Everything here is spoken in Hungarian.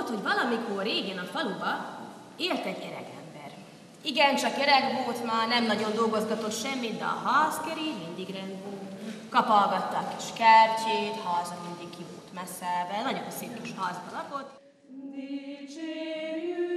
hogy valamikor régen a faluba élt egy öregember. Igen, csak öreg volt, már nem nagyon dolgozgatott semmit, de a házkeri mindig rend volt. Kapalgatta a kis kertjét, haza mindig ki volt messzelve, nagyon szép kis házba lakott. Dicsérjük